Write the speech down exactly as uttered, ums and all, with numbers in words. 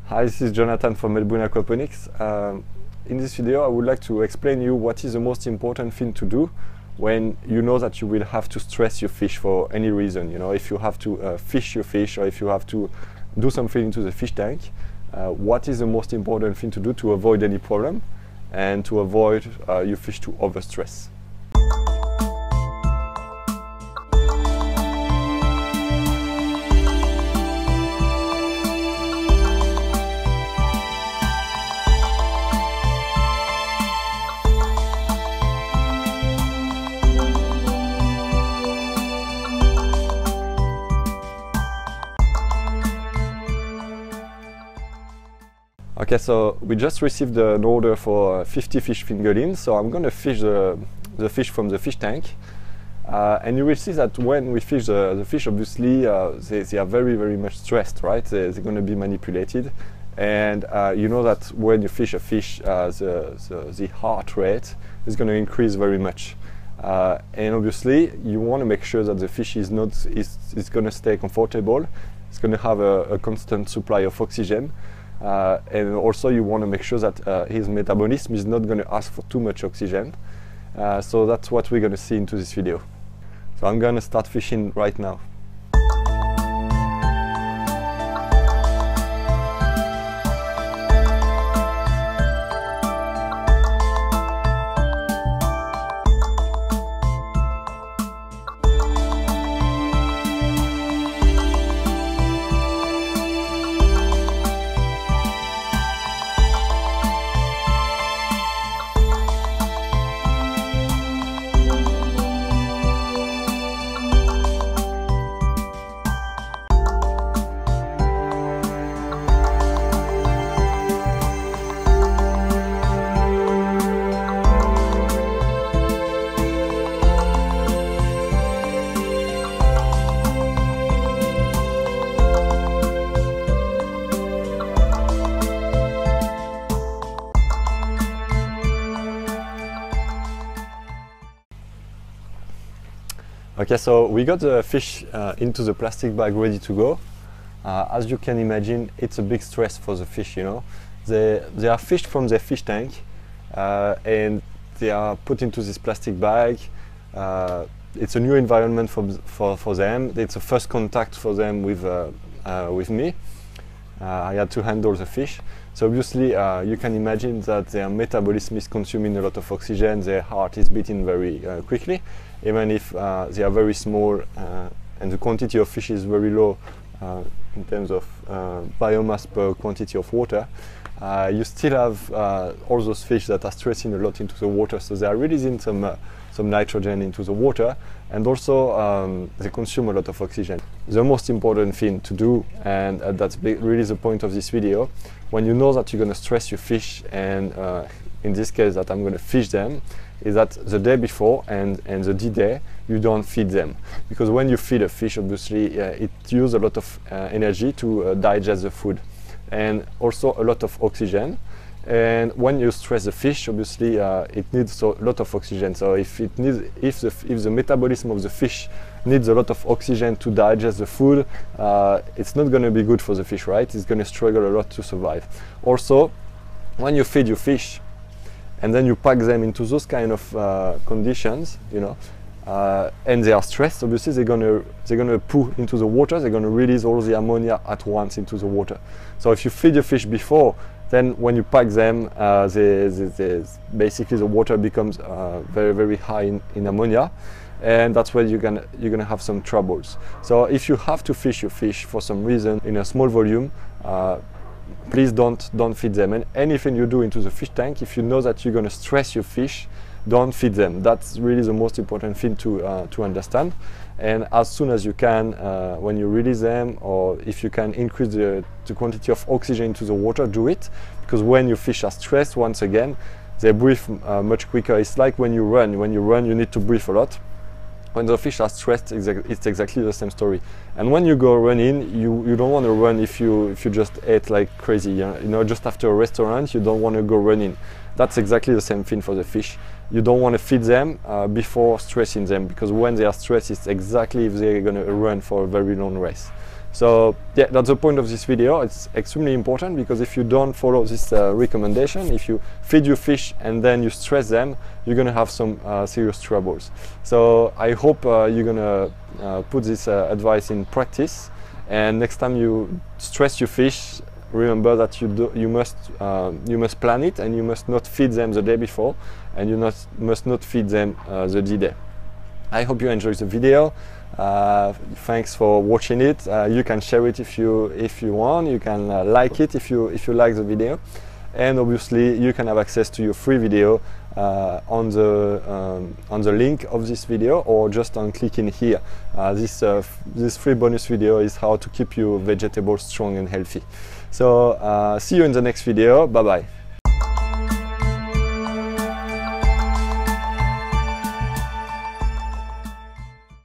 Hi, this is Jonathan from Build Your Own Aquaponics. Um, in this video I would like to explain you what is the most important thing to do when you know that you will have to stress your fish for any reason. You know, if you have to uh, fish your fish, or if you have to do something into the fish tank, uh, what is the most important thing to do to avoid any problem and to avoid uh, your fish to overstress. Okay, so we just received an order for fifty fish fingerlings, so I'm going to fish the, the fish from the fish tank. Uh, and you will see that when we fish the, the fish, obviously uh, they, they are very, very much stressed, right? They, they're going to be manipulated. And uh, you know that when you fish a fish, uh, the, the, the heart rate is going to increase very much. Uh, and obviously you want to make sure that the fish is, not, is, is going to stay comfortable. It's going to have a, a constant supply of oxygen. Uh, and also you want to make sure that uh, his metabolism is not going to ask for too much oxygen. Uh, so that's what we're going to see into this video. So I'm going to start fishing right now. Okay, so we got the fish uh, into the plastic bag ready to go. Uh, as you can imagine, it's a big stress for the fish, you know. They, they are fished from their fish tank uh, and they are put into this plastic bag. Uh, it's a new environment for, for, for them. It's a first contact for them with, uh, uh, with me. Uh, I had to handle the fish. So obviously uh, you can imagine that their metabolism is consuming a lot of oxygen, their heart is beating very uh, quickly. Even if uh, they are very small uh, and the quantity of fish is very low uh, in terms of uh, biomass per quantity of water, uh, you still have uh, all those fish that are stressing a lot into the water. So they are releasing some, uh, some nitrogen into the water, and also um, they consume a lot of oxygen. The most important thing to do, and uh, that's really the point of this video, when you know that you're going to stress your fish, and uh, in this case that I'm going to fish them, is that the day before and, and the D-day you don't feed them. Because when you feed a fish, obviously uh, it uses a lot of uh, energy to uh, digest the food, and also a lot of oxygen. And when you stress the fish, obviously uh, it needs so a lot of oxygen. So if it needs, if the, if the metabolism of the fish needs a lot of oxygen to digest the food, uh, it's not going to be good for the fish, right? It's going to struggle a lot to survive. Also, when you feed your fish, and then you pack them into those kind of uh, conditions, you know, uh, and they are stressed, obviously they're gonna they're gonna poo into the water, they're gonna release all the ammonia at once into the water. So if you feed your fish before, then when you pack them, uh, they, they, they, basically the water becomes uh, very, very high in, in ammonia, and that's where you're gonna you're gonna have some troubles. So if you have to fish your fish for some reason in a small volume, uh, please don't don't feed them. And anything you do into the fish tank, if you know that you're going to stress your fish, don't feed them. That's really the most important thing to uh, to understand. And as soon as you can, uh, when you release them, or if you can increase the, the quantity of oxygen into the water, do it. Because when your fish are stressed, once again, they breathe uh, much quicker. It's like when you run. When you run, you need to breathe a lot. When the fish are stressed, it's exactly the same story. And when you go running, you, you don't want to run if you if you just ate like crazy. You know, just after a restaurant, you don't want to go running. That's exactly the same thing for the fish. You don't want to feed them uh, before stressing them, because when they are stressed, it's exactly if they're going to run for a very long race. So yeah, that's the point of this video. It's extremely important, because if you don't follow this uh, recommendation, if you feed your fish and then you stress them, you're gonna have some uh, serious troubles. So I hope uh, you're gonna uh, put this uh, advice in practice, and next time you stress your fish, remember that you do, you must uh, you must plan it, and you must not feed them the day before, and you not, must not feed them uh, the D-Day. I hope you enjoyed the video. Uh, thanks for watching it. Uh, you can share it if you if you want. You can uh, like it if you if you like the video, and obviously you can have access to your free video uh, on the um, on the link of this video, or just on clicking here. Uh, this uh, this free bonus video is how to keep your vegetables strong and healthy. So uh, see you in the next video. Bye bye.